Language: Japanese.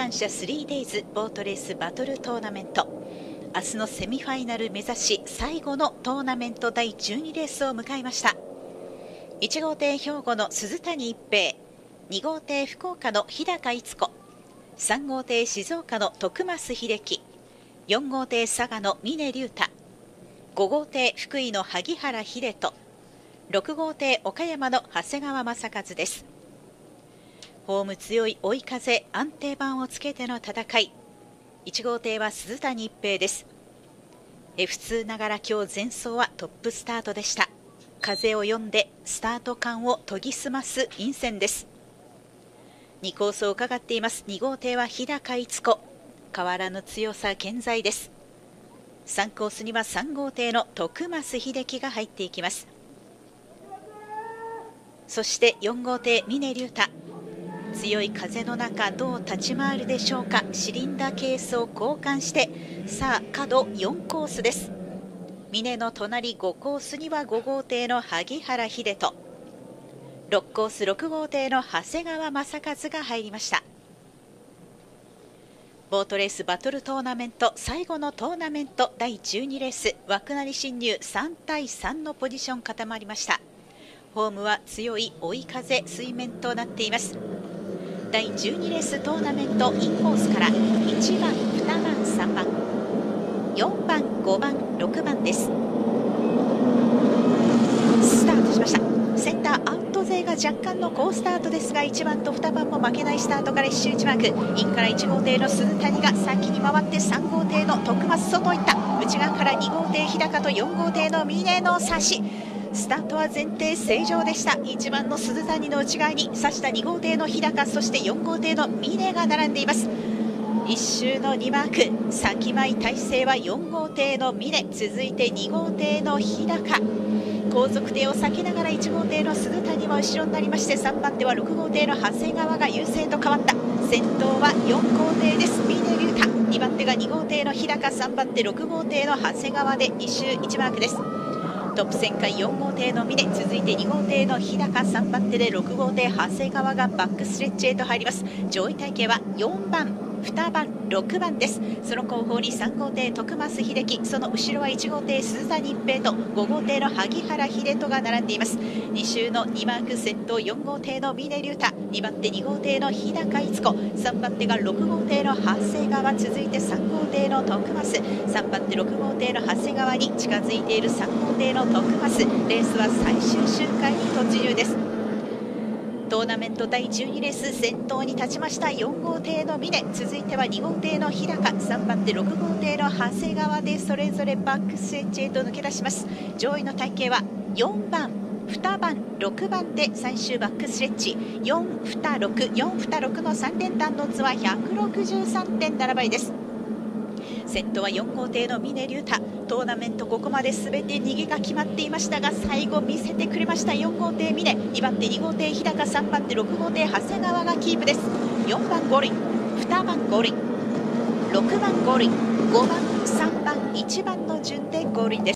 感謝 3days ボートレースバトルトーナメント、明日のセミファイナル目指し最後のトーナメント第12レースを迎えました。1号艇兵庫の鈴谷一平、2号艇福岡の日高逸子、3号艇静岡の徳増秀樹、4号艇佐賀の峰竜太、5号艇福井の萩原秀人、6号艇岡山の長谷川正和です。ホーム強い追い風、安定板をつけての戦い。1号艇は鈴谷一平です。F2 ながら今日前走はトップスタートでした。風を読んでスタート感を研ぎ澄ます陰線です。2コースを伺っています。2号艇は日高逸子、変わらぬ強さ健在です。3コースには3号艇の徳増秀樹が入っていきます。そして4号艇峰竜太、強い風の中どう立ち回るでしょうか。シリンダーケースを交換して、さあ角4コースです。峰の隣5コースには5号艇の萩原秀人、6コース6号艇の長谷川正和が入りました。ボートレースバトルトーナメント最後のトーナメント第12レース、枠なり侵入3対3のポジション固まりました。ホームは強い追い風水面となっています。第12レーストーナメントインコースから1番、2番、3番、4番、5番、6番です。スタートしました。センターアウト勢が若干の好スタートですが、1番と2番も負けないスタートから1周1マーク。インから1号艇の鈴谷が先に回って、3号艇の徳増外行った。内側から2号艇日高と4号艇の峰の差し。スタートは前提正常でした。1番の鈴谷の内側に差した2号艇の日高、そして4号艇の峰が並んでいます。1周の2マーク、先前体勢は4号艇の峰、続いて2号艇の日高、後続艇を避けながら1号艇の鈴谷は後ろになりまして、3番手は6号艇の長谷川が優勢と変わった。先頭は4号艇です。峰竜太、2番手が2号艇の日高、3番手6号艇の長谷川で2周1マークです。トップ旋回4号艇の峰、続いて2号艇の日高、3番手で6号艇長谷川がバックスレッジへと入ります。上位体系は4番、2番、6番です。その後方に3号艇徳増秀樹、その後ろは1号艇鈴谷一平と5号艇の萩原秀人が並んでいます。2周の2マーク、先頭4号艇の峰竜太、2番手2号艇の日高逸子、3番手が6号艇の長谷川、続いて3号艇の徳増、3番手6号艇の長谷川に近づいている3号艇の徳増。レースは最終周回に突入です。トーナメント第12レース、先頭に立ちました4号艇の峰、続いては2号艇の日高、3番手6号艇の長谷川でそれぞれバックスエッジへと抜け出します。上位の体系は4番、2番、6番で最終バックスレッジ、426、426の3連単のオッズは 163.7 倍です。先頭は4号艇の峰竜太、トーナメントここまで全て逃げが決まっていましたが、最後見せてくれました4号艇峰、2番手2号艇日高、3番手6号艇長谷川がキープです。4番ゴールイン、2番ゴールイン、6番ゴールイン、5番、3番、1番の順でゴールインです。